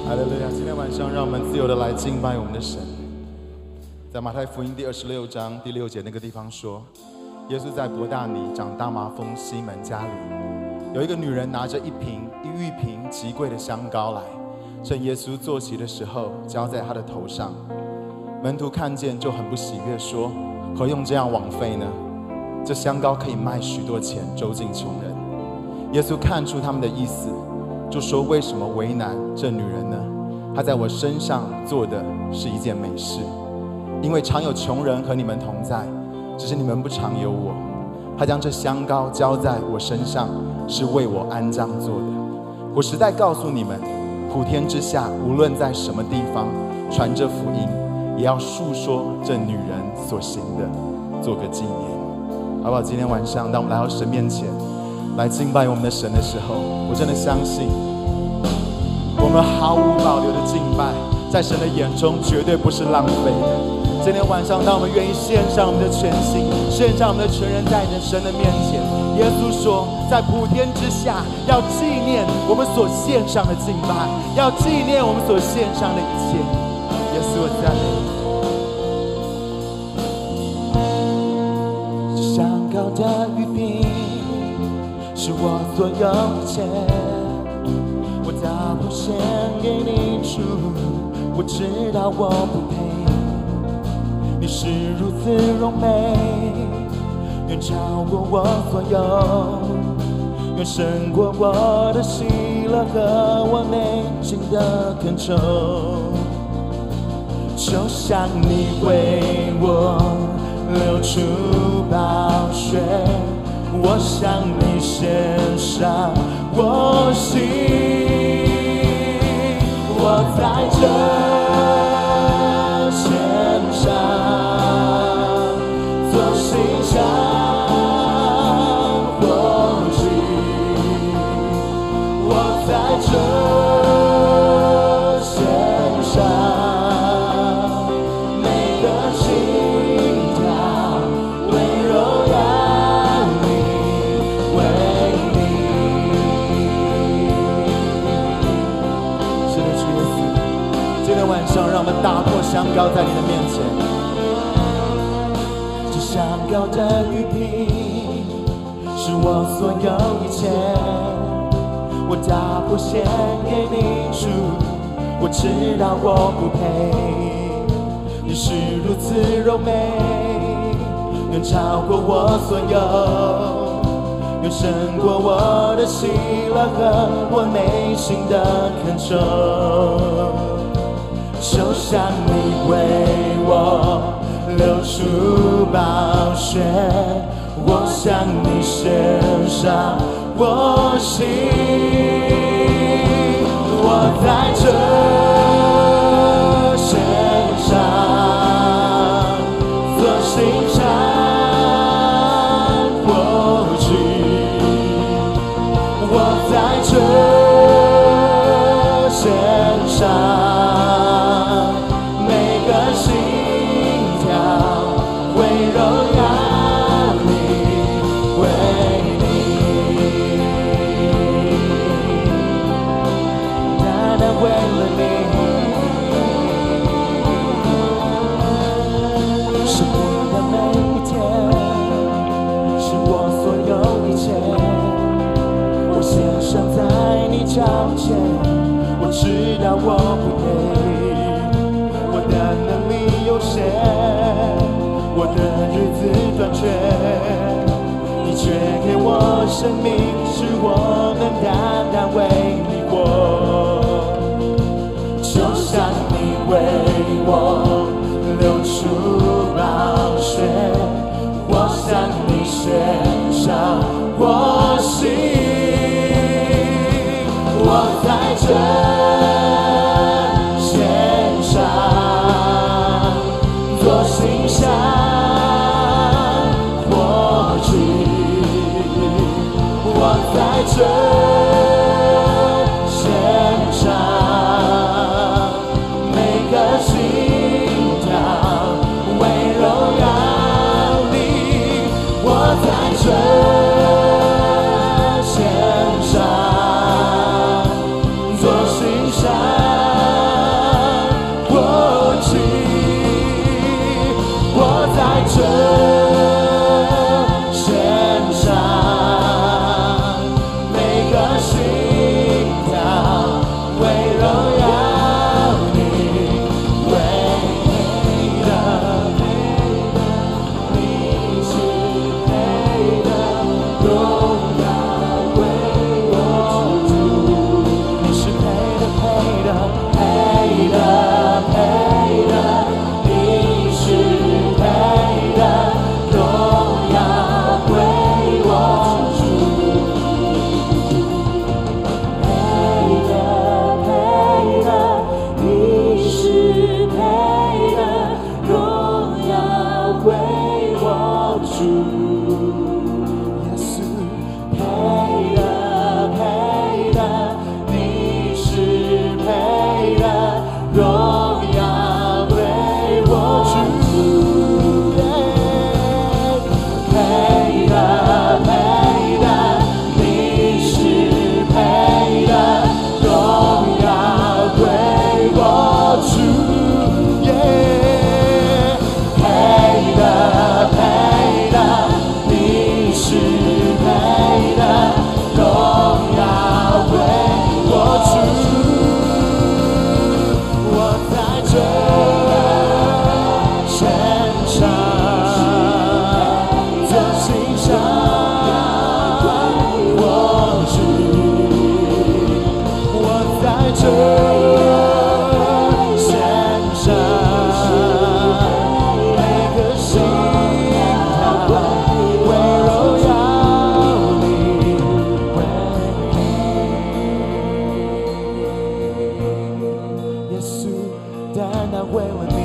哈利路亚！今天晚上，让我们自由的来敬拜我们的神。在马太福音第26章第6节那个地方说，耶稣在伯大尼长大麻风西门家里，有一个女人拿着一玉瓶极贵的香膏来，趁耶稣坐席的时候，浇在他的头上。门徒看见就很不喜悦，说：何用这样枉费呢？这香膏可以卖许多钱，周济穷人。耶稣看出他们的意思，就说：为什么为难这女人呢？她在我身上做的是一件美事，因为常有穷人和你们同在，只是你们不常有我。她将这香膏浇在我身上，是为我安葬做的。我实在告诉你们，普天之下无论在什么地方传这福音，也要述说这女人所行的，做个纪念。好不好？今天晚上当我们来到神面前来敬拜我们的神的时候，我真的相信我们毫无保留的敬拜，在神的眼中绝对不是浪费的。今天晚上，当我们愿意献上我们的全心，献上我们的全人，在神的面前，耶稣说，在普天之下要纪念我们所献上的敬拜，要纪念我们所献上的一切。耶稣，我赞美你。这香膏的玉瓶是我所有一切，我大不献给你主，我知道我不配，你是如此荣美，远超过我所有，远胜过我的喜乐和我内心的恳求。就像你为我流出宝血，我向你献上我心，我在这献上做心上火炬，我在这献上每个心跳，为荣耀你，为你。是的，主耶稣，今天晚上让我们打破香膏在你的面前。这香膏的玉瓶是我所有一切，我大不献给你主，我知道我不配，你是如此柔美，远超过我所有，远胜过我的喜乐和我内心的恳求。就像你为我流出宝血，我向你献上我心，我在这献上做心上火炬，我在这献上每个心跳，为荣耀你，为你，单单为了你。生命的每一天是我所有一切，我献上在你脚前，我知道我不配，我的能力有限，我的日子短缺，你却给我生命，使我能单单为你活。就像你为我流出宝血，我向你献上我心，我在这献上做心上火炬，我在这担当为了你